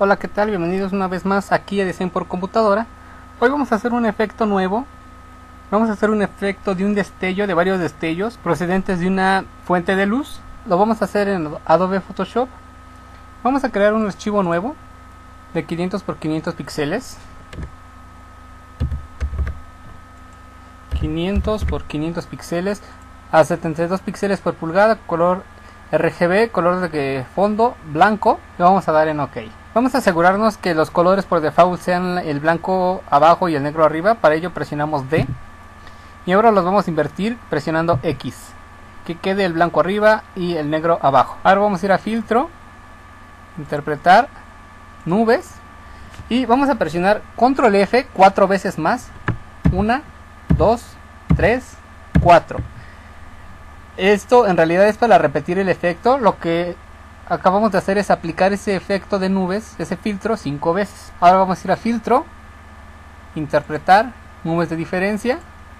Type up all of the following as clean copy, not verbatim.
Hola, ¿qué tal? Bienvenidos una vez más aquí a Diseño por Computadora. Hoy vamos a hacer un efecto nuevo. Vamos a hacer un efecto de un destello, de varios destellos procedentes de una fuente de luz. Lo vamos a hacer en Adobe Photoshop. Vamos a crear un archivo nuevo de 500 por 500 píxeles. 500 por 500 píxeles a 72 píxeles por pulgada, color RGB, color de fondo blanco. Le vamos a dar en OK. Vamos a asegurarnos que los colores por default sean el blanco abajo y el negro arriba. Para ello presionamos D y ahora los vamos a invertir presionando X, que quede el blanco arriba y el negro abajo. Ahora vamos a ir a filtro, interpretar, nubes, y vamos a presionar control F 4 veces más. 1, 2, 3, 4. Esto en realidad es para repetir el efecto. Lo que acabamos de hacer es aplicar ese efecto de nubes, ese filtro 5 veces. Ahora vamos a ir a filtro, interpretar, nubes de diferencia,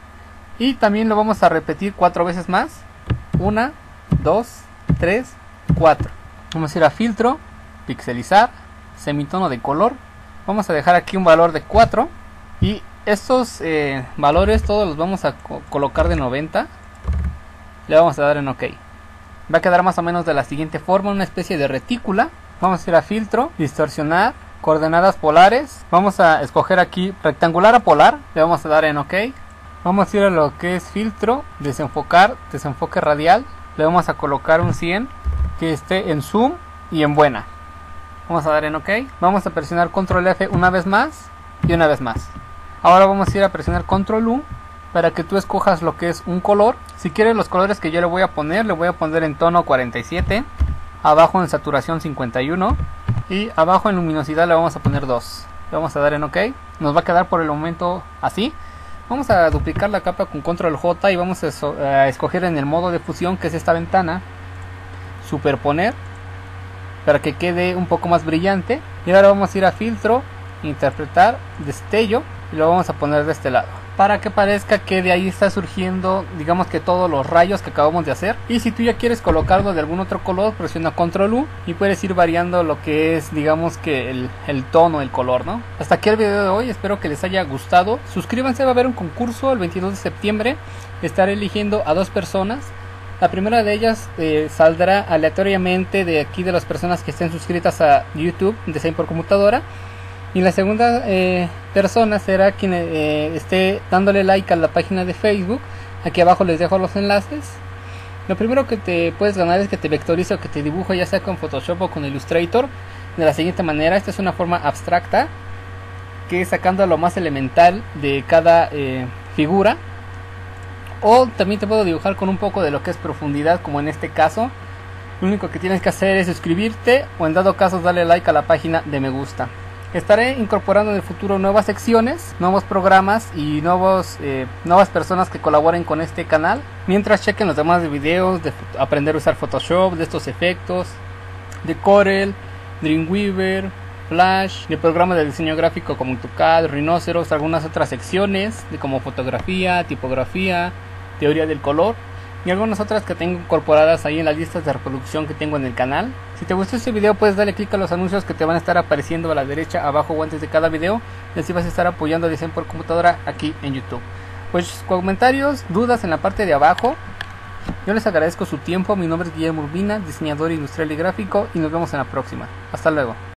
y también lo vamos a repetir 4 veces más. 1, 2, 3, 4. Vamos a ir a filtro, pixelizar, semitono de color. Vamos a dejar aquí un valor de 4 y estos valores todos los vamos a colocar de 90. Le vamos a dar en OK. Va a quedar más o menos de la siguiente forma, una especie de retícula. Vamos a ir a filtro, distorsionar, coordenadas polares. Vamos a escoger aquí rectangular a polar. Le vamos a dar en OK. Vamos a ir a lo que es filtro, desenfocar, desenfoque radial. Le vamos a colocar un 100 que esté en zoom y en buena. Vamos a dar en OK. Vamos a presionar control F una vez más y una vez más. Ahora vamos a ir a presionar control U para que tú escojas lo que es un color. Si quieres los colores que yo le voy a poner en tono 47, abajo en saturación 51 y abajo en luminosidad le vamos a poner 2. Le vamos a dar en OK. Nos va a quedar por el momento así. Vamos a duplicar la capa con control J y vamos a escoger en el modo de fusión, que es esta ventana, superponer, para que quede un poco más brillante. Y ahora vamos a ir a filtro, interpretar, destello, y lo vamos a poner de este lado, para que parezca que de ahí está surgiendo, digamos que todos los rayos que acabamos de hacer. Y si tú ya quieres colocarlo de algún otro color, presiona control U y puedes ir variando lo que es, digamos que el tono, el color, ¿no? Hasta aquí el video de hoy, espero que les haya gustado. Suscríbanse, va a haber un concurso el 22 de septiembre. Estaré eligiendo a 2 personas. La primera de ellas saldrá aleatoriamente de aquí, de las personas que estén suscritas a YouTube, Diseño por Computadora. Y la segunda persona será quien esté dándole like a la página de Facebook. Aquí abajo les dejo los enlaces. Lo primero que te puedes ganar es que te vectorice o que te dibuje, ya sea con Photoshop o con Illustrator, de la siguiente manera. Esta es una forma abstracta, que es sacando lo más elemental de cada figura. O también te puedo dibujar con un poco de lo que es profundidad, como en este caso. Lo único que tienes que hacer es suscribirte o en dado caso darle like a la página de me gusta. Estaré incorporando en el futuro nuevas secciones, nuevos programas y nuevas personas que colaboren con este canal. Mientras chequen los demás videos de aprender a usar Photoshop, de estos efectos, de Corel, Dreamweaver, Flash, de programas de diseño gráfico como AutoCAD, Rhinoceros, algunas otras secciones de como fotografía, tipografía, teoría del color y algunas otras que tengo incorporadas ahí en las listas de reproducción que tengo en el canal. Si te gustó este video, puedes darle clic a los anuncios que te van a estar apareciendo a la derecha, abajo o antes de cada video, y así vas a estar apoyando a Diseño por Computadora aquí en YouTube. Pues comentarios, dudas en la parte de abajo. Yo les agradezco su tiempo. Mi nombre es Guillermo Urbina, diseñador industrial y gráfico, y nos vemos en la próxima. Hasta luego.